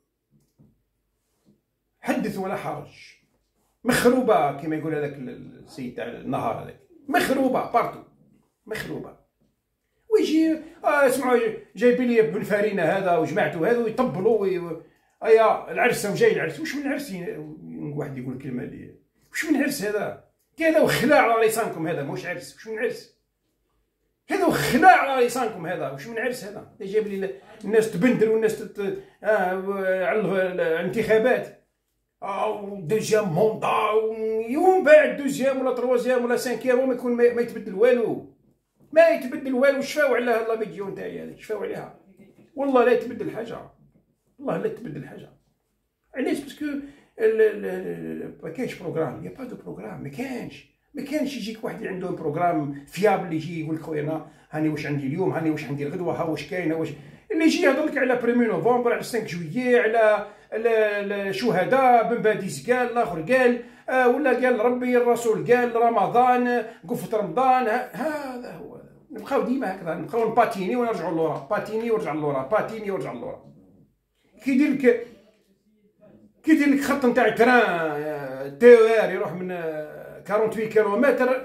حدث ولا حرج، مخروبه كما يقول هذاك السيد تاع النهار هذاك، مخروبه بارتو مخروبه. ويجي آه اسمعوا جايبين لي بن فارينه هذا وجماعته هذو يطبلوا وي... ايا العرس وجاي العرس. واش من عرس؟ واحد يقول الكلمه اللي واش من عرس هذا؟ هذا وخلاع على لسانكم، هذا ماهوش عرس. واش من عرس؟ هذا وخلاع على لسانكم، هذا واش من عرس هذا؟ جايب لي الناس تبندل والناس تت... آه على الانتخابات او دوزيام موندا، ومن بعد دوزيام ولا تروازيام ولا سانكيام ما يكون ما يتبدل والو، ما يتبدل والو. شفاو على لا فيديو نتاعي هذيك، شفاو عليها والله لا يتبدل حاجه، والله لا تبدل حاجه. علاش؟ باسكو ما كاينش بروغرام، يا با دو بروغرام، ما كاينش ما كاينش يجيك واحد اللي عنده بروغرام فيابل يجي يقول لك خويا انا هاني واش عندي اليوم، هاني واش عندي الغدوه، ها واش كاين، واش اللي يجي يهضر لك على بريمي نوفمبر، على خمسة جويي، على الشهداء، بن باديس قال، الاخر قال آه ولا قال ربي الرسول قال رمضان قفة رمضان. هذا هو، نبقاو ديما هكذا، نبقاو نباتيني ونرجعوا لورا، باتيني ورجع لورا، باتيني ورجع لورا. كي يدير لك كي يدير لك خط نتاع تران تي ار يروح من ثمانية وأربعين كيلومتر،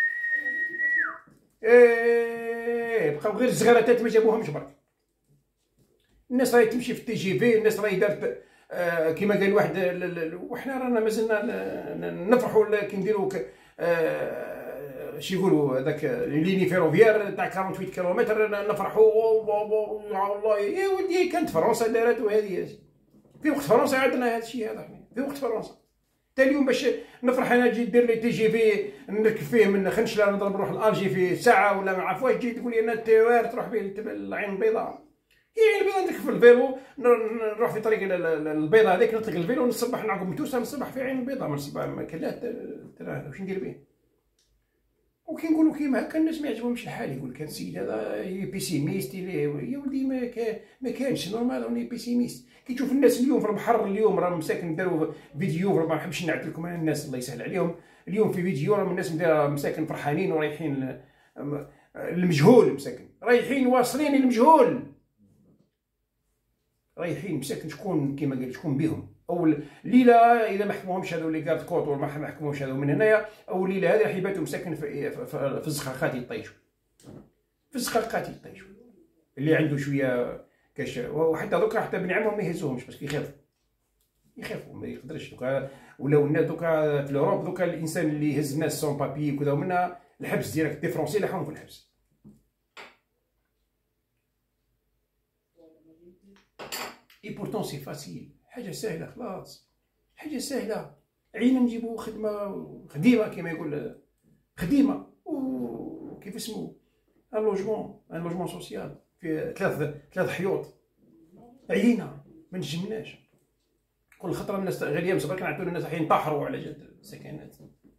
ايه بقاو غير الزغاراتات ما جابوهمش برك. الناس راهي تمشي في التي جي في، الناس راهي دارت آه كيما قال واحد، وحنا رانا مازلنا نفرحوا كي نديروا آه شي يقولوا هذاك ليني فيروفيير تاع ثمانية وأربعين كيلومتر، نفرحوا والله يا ولدي كانت فرنسا دارت هذه. في وقت فرنسا عندنا هذا الشيء هذا، في وقت فرنسا حتى اليوم باش نفرح انا نجي ندير لي تي جي في نركب فيه من خنشله نضرب نروح لالجي في ساعه ولا ما عرف واش، تجي تقول لي انا التيوار تروح به العين البيضاء. هي العين البيضاء نركب في الفيلو نروح في طريق البيضاء هذيك نطلق الفيلو نصبح نعقب متوسه نصبح في عين البيضاء، ما نصبح ما كان لا واش ندير به. وكي نقولوا كيما هكا الناس ما يعجبهمش الحال، يقول كان السيد هذا بيسيميست. يا ولدي ما كان ما كانش نورمال راني بيسيميست. كي تشوف الناس اليوم في البحر اليوم راه مساكن داروا فيديو، ما نحبش نعد لكم انا الناس الله يسهل عليهم، اليوم في فيديو راهم الناس مساكن فرحانين ورايحين المجهول، مساكن رايحين واصلين المجهول، رايحين مساكن شكون كيما قال شكون بهم. اول ليله اذا ما حكموهمش هذو اللي كارد كوت ولا ما حكموهمش هذو من هنايا، اول ليله هذه راح يباتوا مساكن في, في, في الزقاقات يطيشوا، في الزقاقات يطيشوا اللي عنده شويه كاش. وحتى دوكا حتى بن عمهم ما يهزوهمش باسكو يخافوا يخافوا ما يقدرش دوكا. ولاو الناس دوكا في الاوروب دوكا الانسان اللي يهز الناس سون بابي وكذا ومنها الحبس ديريكت، دي فرونسي لحقهم في الحبس. اي بورتون سي فاسيل، حاجه سهله خلاص، حاجه سهله. عينا نجيبو خدمه خديمه كما يقول خديمه وكيف اسمو ان لوجمون ان لوجمون سوسيال في ثلاث ثلاث حيوط. عينا ما نجمناش كل خطره الناس غاليه مسبق نعطيو الناس حين ينتحروا على جد السكنات.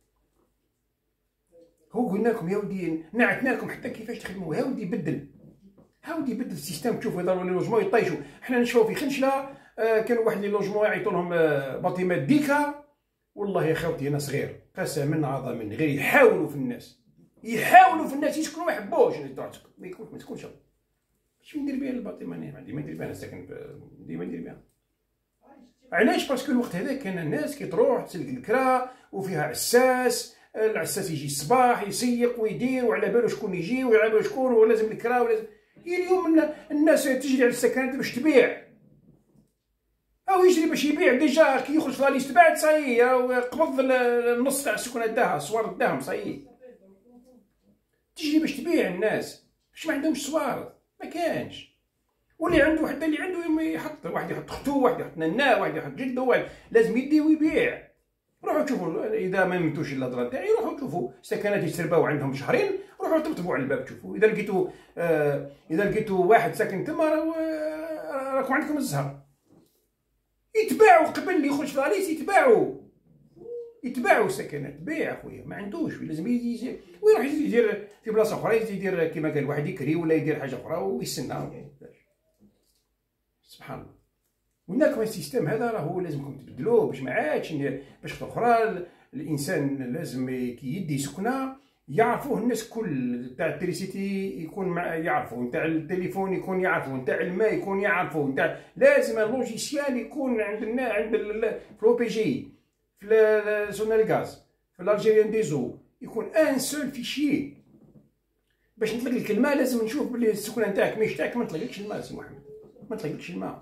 هو قلنا لكم يا ودي نعتناكم حتى كيفاش تخدموا. يا ودي بدل هاودي يبدل السيستم. تشوفوا يضربوا لي لوجمون يطيشوا. حنا نشوفوا في خنشله آه كانوا واحد لي لوجمون يعيطوا لهم آه باطيمات ديكا. والله يا خوتي انا صغير قسما عظما غير يحاولوا في الناس، يحاولوا في الناس يسكنوا ما يحبوش ما يكونش ما تكونش. اش ندير بها الباطيمه انا؟ ما عندي ما ندير بها، انا ساكن ديما ندير بها. علاش؟ باسكو الوقت هذا كان الناس كي تروح تسلك الكرا وفيها عساس، العساس يجي الصباح يسيق ويدير وعلى بالو شكون يجي وعلى بالو شكون ولازم الكرا ولازم. اليوم الناس تجري على السكنات باش تبيع، او يجري باش يبيع ديجا كي يخرج في لاليست بعد صايي قبض النص تاع السكنات داها صوار داهم صايي. تجري باش تبيع الناس باش ما عندهمش صوار ما كانش. واللي عنده حتى اللي عنده يحط، واحد يحط اختو واحد يحط ننا واحد يحط جدو واحد لازم يدي ويبيع. روحوا شوفوا اذا ما نمتوش الهضره تاعي، روحوا شوفوا سكنات يتسرباو عندهم شهرين، روحوا طبطبوا على الباب شوفوا اذا لقيتوا آه اذا لقيتوا واحد ساكن تما راكم عندكم الزهر. يتباعوا قبل اللي يخرج في لاليس، يتباعوا يتباعوا السكنات بيع اخويا ما عندوش لازم يجي ويروح يدير في بلاصه اخرى يدير كيما قال واحد يكري ولا يدير حاجه اخرى ويستنى. سبحان الله. قلنا لكم السيستم هذا راهو لازمكم تبدلوه باش ما عادش باش اخرى. الانسان لازم كي يدي سكنه يعرفوه الناس كل، تاع التريسيتي يكون مع يعرفوه، نتاع التليفون يكون يعرفوه، نتاع الماء يكون يعرفوه، نتاع لازم اللوجيسيال يكون عند الناس عند في لو بي جي في سونال غاز في الالجيريان ديزو يكون ان سول فيشي. باش نطلق لك الماء لازم نشوف بلي السكنه نتاعك ماهيش تاعك، ما نطلقلكش الماء سي محمد، ما نطلقلكش الماء.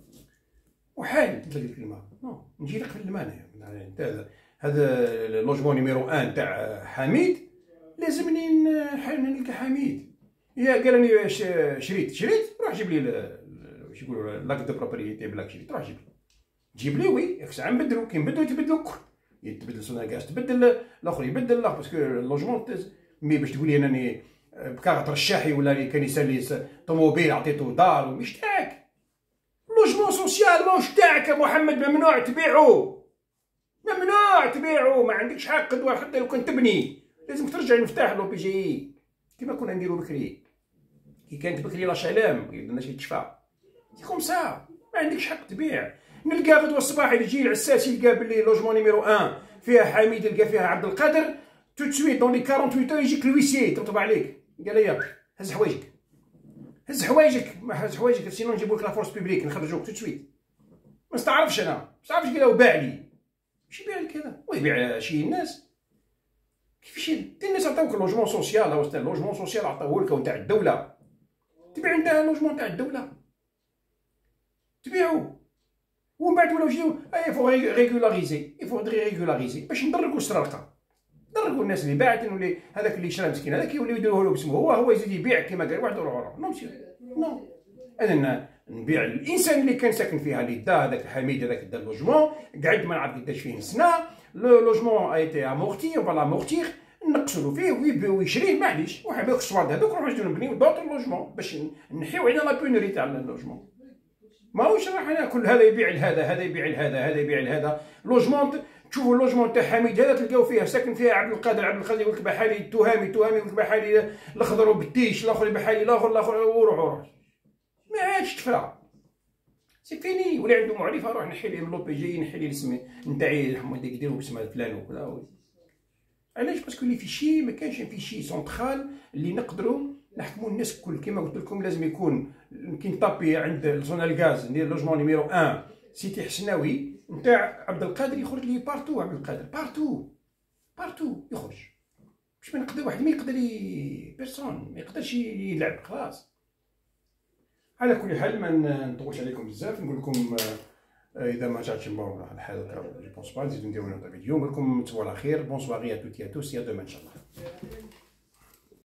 وحال نطلق لك الماء نو نجي لك في الماء انايا. هذا اللوجمون نيميرو واحد تاع حميد لازمني نلقى حميد. يا قال لي شريت شريت روح جيب لي واش يقولوا لاك دو بروبريتي بلاك شريت روح جيب لي جيب لي وي ياك ساعه نبدلو كي نبدلو يتبدلو الكل، يتبدل سوناغاز تبدل الاخر يبدل الاخر باسكو اللوجمون مي باش تقول لي انني بكارت رشاحي ولا لي كان يسالي طوموبيل عطيتو دار مش تاعك. لوجمون سوسيال ماهوش تاعك يا محمد، ممنوع تبيعو ممنوع تبيعو، ما عندكش حق قدوه حتى لو كنت تبني لازم ترجع المفتاح لو بي جي كيما كنا نديرو بكري كي كانت بكري لاشالام الناس يتشفى سي كوم سا. ما عندكش حق تبيع. نلقى غدوه الصباح يجي العساس يلقى بلي لوجمون نيميرو واحد فيها حميد يلقى فيها عبد القادر تو سويت دون لي ثمانية وأربعين يجيك الويسي يطبطب عليك قال لي هز حوايجك هز حوايجك ما هز حوايجك سينو نجيبو لك لافورس بيبليك نخرجوك تو سويت. ما نستعرفش انا ما نستعرفش قال له باع لي ماشي يبيع لك هذا ويبيع شي الناس كيفاش الناس عطاوك لوجمون سوسيال. هو ستان لوجمون سوسيال عطاوه لك تاع الدوله تبيع انت لوجمون تاع الدوله تبيعو ومن بعد ولاو يجيو اي فو ريغولاريزي يفو ريغولاريزي باش ندركو السرقه دركو الناس اللي باعتين واللي هذاك اللي شرا مسكين هذاك يوليو يديروه له باسمه هو هو يزيد يبيع كيما قال واحد وراه نو مسيو نو. انا نبيع الانسان اللي كان ساكن فيها اللي دا هذاك حميد هذاك دا اللوجمون قعد ما نعرف قداش فيه سنه لو لوجمون ا ايتي امورتي اون فا لامورتيغ، نقصلو فيه ويشريه معليش، وحنا هذوك الصوالد هذوك نروحو نزيدو نبنيو دوطر لوجمون باش نحيو على لا بونوري تاع اللوجمون. ماهوش راح انا كل هذا يبيع لهذا، هذا يبيع لهذا، هذا يبيع لهذا. لوجمون تشوفوا اللوجمون تاع حميد هذا تلقاو فيها ساكن فيها عبد القادر، عبد القادر يقول لك بحالي التهامي، التهامي يقول لك بحالي الاخضر وبالتيش، الاخر بحالي الاخر الاخر وروح وروح ما عادش تفرع سي فيني. ولا عنده معرفه روح نحي لي لوبي جي، نحي لي الاسم نتاعي محمد يديرو باسم فلان وكذا. علاش؟ باسكو لي فيشي ما كانش فيشي سونترال اللي نقدروا نحكموا الناس الكل. كما قلت لكم لازم يكون كي نطابي عند زون الغاز ندير لوجمون نيميرو واحد سيتي حسناوي نتاع عبد القادر، يخرج لي بارتو عبد القادر، بارتو بارتو يخرج. باش ما نقدر واحد ما يقدر ي... بيرسون ما يقدرش يلعب خلاص. على كل حال ما نطولش عليكم بزاف، نقول لكم اذا ما جاتش الموضوع الحال جو بونس با نزيدو نديرو نوض فيديو. نقول لكم تصبحوا على خير. بون سواري ا توتي ا توس، يا دوما ان شاء الله.